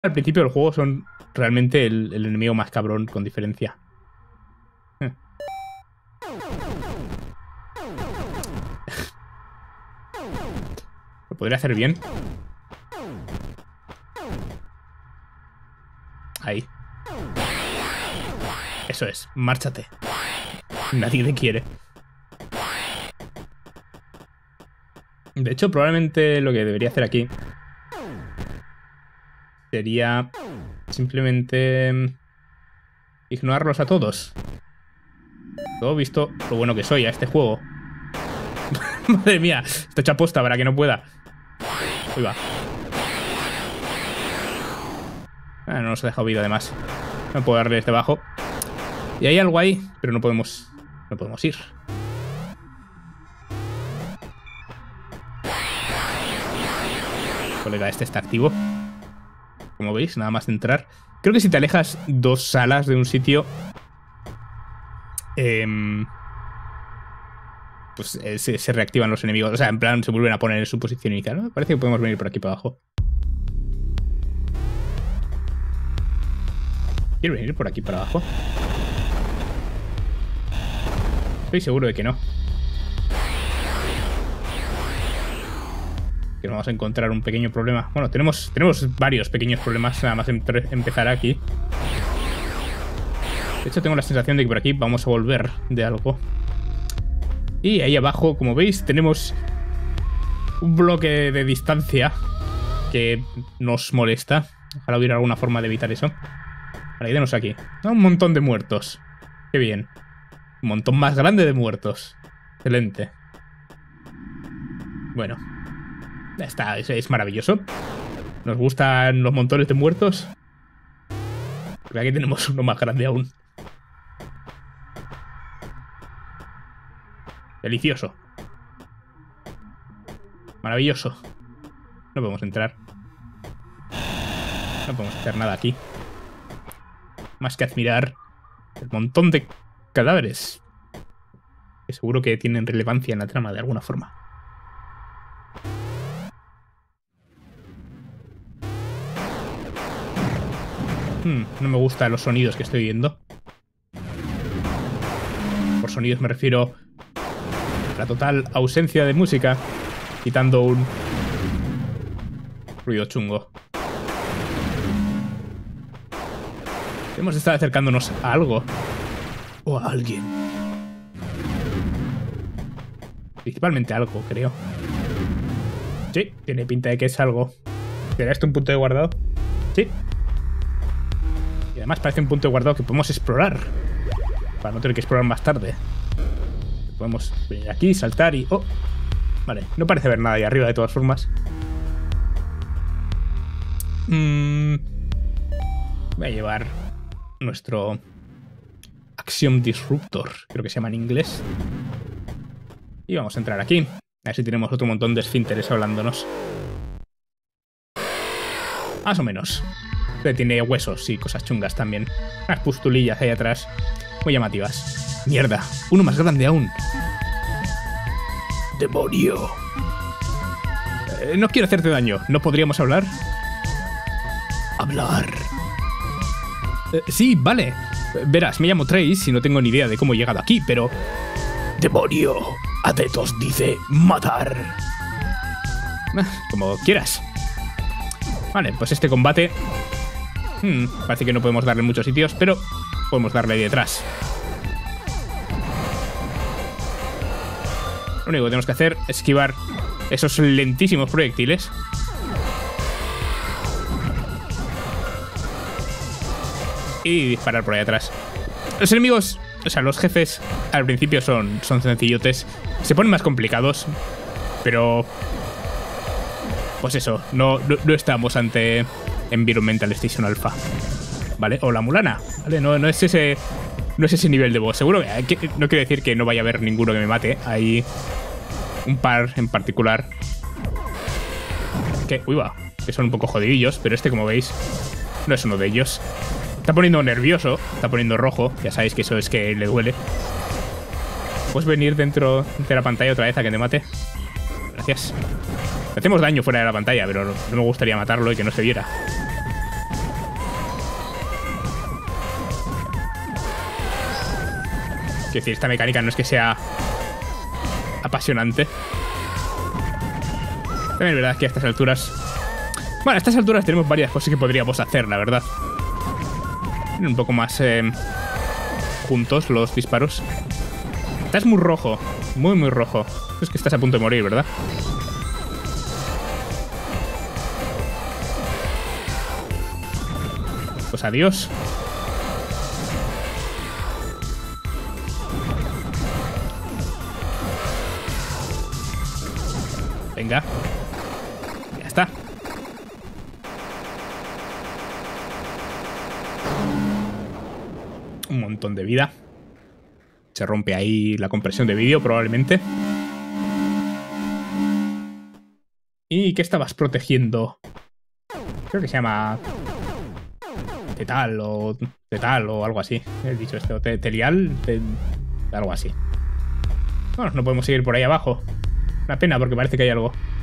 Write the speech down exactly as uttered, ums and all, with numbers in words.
Al principio del juego son realmente el, el enemigo más cabrón, con diferencia. Eh. Lo podría hacer bien. Ahí. Eso es, márchate. Nadie te quiere. De hecho, probablemente lo que debería hacer aquí sería simplemente ignorarlos a todos. Todo visto lo bueno que soy a este juego. Madre mía, está hecha posta para que no pueda. Uy, va. Ah, no nos ha dejado vida además. No puedo darle desde abajo. Y hay algo ahí, pero no podemos, no podemos ir. Colega, este está activo. Como veis, nada más de entrar. Creo que si te alejas dos salas de un sitio, eh, pues eh, se, se reactivan los enemigos. O sea, en plan, se vuelven a poner en su posición inicial, ¿no? Parece que podemos venir por aquí para abajo. ¿Quiero venir por aquí para abajo? Estoy seguro de que no. Que nos vamos a encontrar un pequeño problema. Bueno, tenemos, tenemos varios pequeños problemas nada más entre, empezar aquí. De hecho, tengo la sensación de que por aquí vamos a volver de algo. Y ahí abajo, como veis, tenemos un bloque de distancia que nos molesta. Ojalá hubiera alguna forma de evitar eso. Vale, denos aquí. Un montón de muertos. Qué bien. Un montón más grande de muertos. Excelente. Bueno. Está, es, es maravilloso. Nos gustan los montones de muertos. Porque aquí tenemos uno más grande aún. Delicioso. Maravilloso. No podemos entrar. No podemos hacer nada aquí. Más que admirar el montón de cadáveres. Que seguro que tienen relevancia en la trama de alguna forma. Hmm, no me gustan los sonidos que estoy oyendo. Por sonidos me refiero a la total ausencia de música, quitando un ruido chungo. Hemos estado acercándonos a algo. O a alguien. Principalmente algo, creo. Sí, tiene pinta de que es algo. ¿Será esto un punto de guardado? Sí. Y además parece un punto de guardado que podemos explorar. Para no tener que explorar más tarde. Podemos venir aquí, saltar y... ¡Oh! Vale, no parece haber nada ahí arriba de todas formas. Mm, voy a llevar nuestro Axiom Disruptor, creo que se llama en inglés. Y vamos a entrar aquí. A ver si tenemos otro montón de esfínteres hablándonos. Más o menos. Pero tiene huesos y cosas chungas también. Unas pustulillas ahí atrás. Muy llamativas. Mierda, uno más grande aún. ¡Demonio! Eh, no quiero hacerte daño. ¿No podríamos hablar? Hablar. Eh, sí, vale. Verás, me llamo Trace y no tengo ni idea de cómo he llegado aquí, pero... ¡Demonio! Adetos dice matar. Eh, como quieras. Vale, pues este combate... Hmm, parece que no podemos darle en muchos sitios, pero podemos darle ahí detrás. Lo único que tenemos que hacer es esquivar esos lentísimos proyectiles. Y disparar por ahí atrás. Los enemigos, o sea, los jefes al principio son, son sencillotes. Se ponen más complicados, pero... Pues eso, no, no, no estamos ante Environmental Station Alpha, ¿vale? O la Mulana, ¿vale? No, no es ese... No es ese nivel de boss. Seguro que... No quiero decir que no vaya a haber ninguno que me mate. Hay un par en particular que... Uy, va. Que son un poco jodidillos. Pero este, como veis, no es uno de ellos. Está poniendo nervioso. Está poniendo rojo. Ya sabéis que eso es que le duele. ¿Puedes venir dentro de la pantalla otra vez a que te mate? Gracias. Le hacemos daño fuera de la pantalla, pero no me gustaría matarlo y que no se viera. Quiero decir, esta mecánica no es que sea apasionante. También es verdad que a estas alturas... Bueno, a estas alturas tenemos varias cosas que podríamos hacer, la verdad. Un poco más eh, juntos los disparos. Estás muy rojo. Muy, muy rojo. Es que estás a punto de morir, ¿verdad? Pues adiós. Venga. Ya está. Un montón de vida. Se rompe ahí la compresión de vídeo, probablemente. ¿Y qué estabas protegiendo? Creo que se llama... Tetal o... Tetal o algo así. He dicho esto. Telial. Te, algo así. Bueno, no podemos seguir por ahí abajo. Una pena porque parece que hay algo.